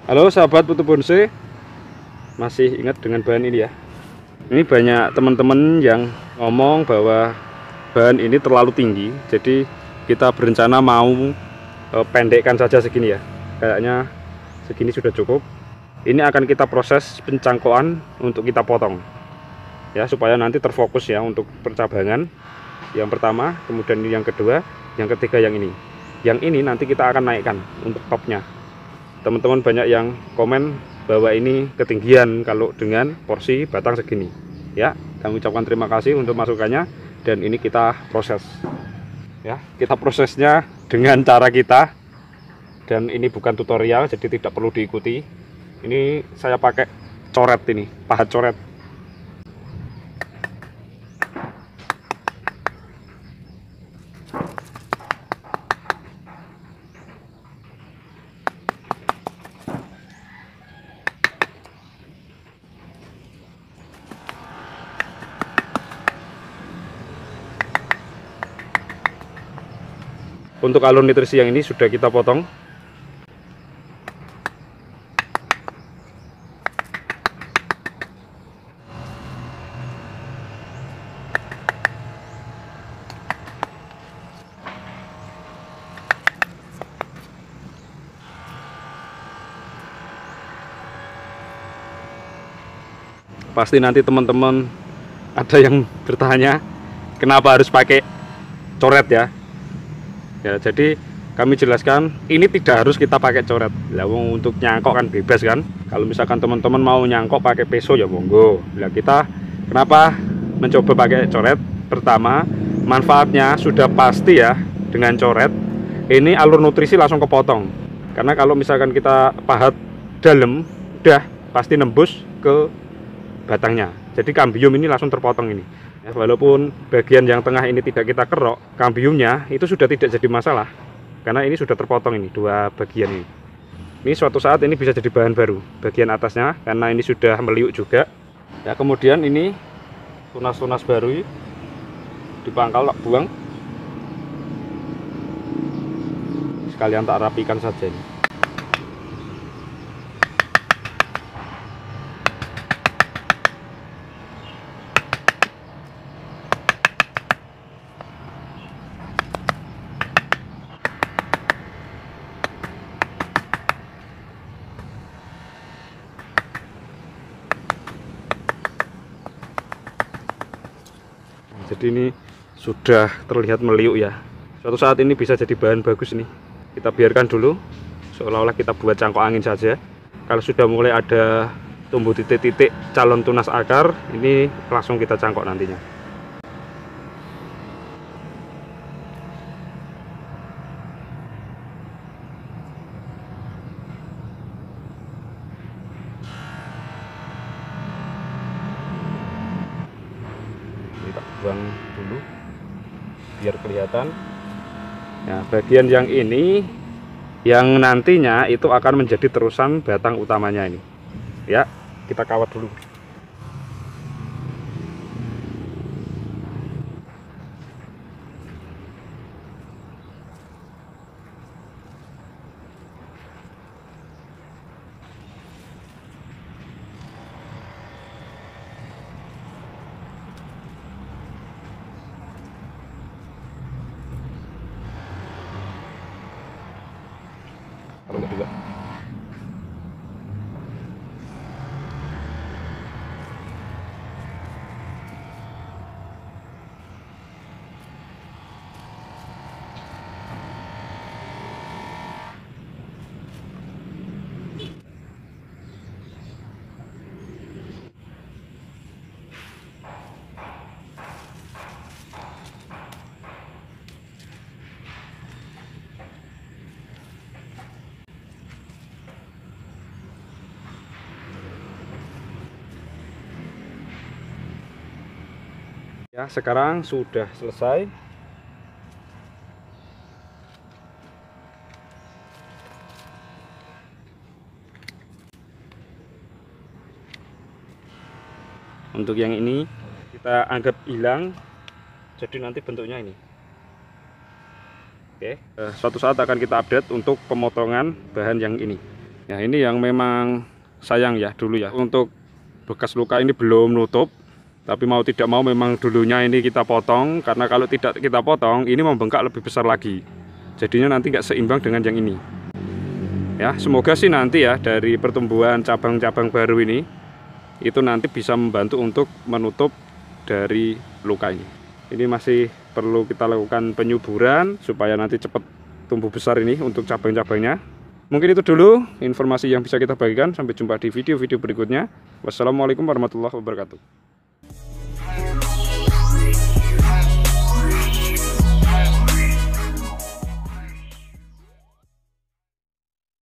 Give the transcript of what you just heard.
Halo sahabat Putu Bonsai, masih ingat dengan bahan ini ya? Ini banyak teman-teman yang ngomong bahwa bahan ini terlalu tinggi, jadi kita berencana mau pendekkan saja segini ya. Kayaknya segini sudah cukup. Ini akan kita proses pencangkokan untuk kita potong ya, supaya nanti terfokus ya untuk percabangan. Yang pertama, kemudian yang kedua, yang ketiga, yang ini. Yang ini nanti kita akan naikkan untuk topnya. Teman-teman banyak yang komen bahwa ini ketinggian kalau dengan porsi batang segini ya. Kami ucapkan terima kasih untuk masukannya, dan ini kita proses ya. Kita prosesnya dengan cara kita, dan ini bukan tutorial jadi tidak perlu diikuti. Ini saya pakai coret, ini pahat coret. Untuk alur nutrisi yang ini sudah kita potong. Pasti nanti teman-teman ada yang bertanya kenapa harus pakai coret ya. Ya, jadi kami jelaskan ini tidak harus kita pakai coret. Lah untuk nyangkok kan bebas kan. Kalau misalkan teman-teman mau nyangkok pakai peso ya monggo. Lah kita kenapa mencoba pakai coret? Pertama, manfaatnya sudah pasti ya, dengan coret ini alur nutrisi langsung kepotong. Karena kalau misalkan kita pahat dalam, udah pasti nembus ke batangnya. Jadi kambium ini langsung terpotong ini. Ya, walaupun bagian yang tengah ini tidak kita kerok, kambiumnya itu sudah tidak jadi masalah, karena ini sudah terpotong, ini dua bagian ini. Ini suatu saat ini bisa jadi bahan baru bagian atasnya, karena ini sudah meliuk juga ya. Kemudian ini tunas-tunas baru dipangkal, tak buang sekalian, tak rapikan saja ini. Jadi ini sudah terlihat meliuk ya. Suatu saat ini bisa jadi bahan bagus nih. Kita biarkan dulu seolah-olah kita buat cangkok angin saja. Kalau sudah mulai ada tumbuh titik-titik calon tunas akar, ini langsung kita cangkok nantinya. Kita buang dulu biar kelihatan. Nah, bagian yang ini yang nantinya itu akan menjadi terusan batang utamanya ini. Ya, kita kawat dulu. Kalau kedua. Ya, sekarang sudah selesai. Untuk yang ini kita anggap hilang, jadi nanti bentuknya ini. Oke, suatu saat akan kita update untuk pemotongan bahan yang ini. Ya ini yang memang sayang ya dulu ya, untuk bekas luka ini belum nutup, tapi mau tidak mau memang dulunya ini kita potong, karena kalau tidak kita potong ini membengkak lebih besar lagi, jadinya nanti nggak seimbang dengan yang ini ya. Semoga sih nanti ya dari pertumbuhan cabang-cabang baru ini itu nanti bisa membantu untuk menutup dari luka ini. Ini masih perlu kita lakukan penyuburan supaya nanti cepat tumbuh besar ini untuk cabang-cabangnya. Mungkin itu dulu informasi yang bisa kita bagikan. Sampai jumpa di video-video berikutnya. Wassalamualaikum warahmatullahi wabarakatuh.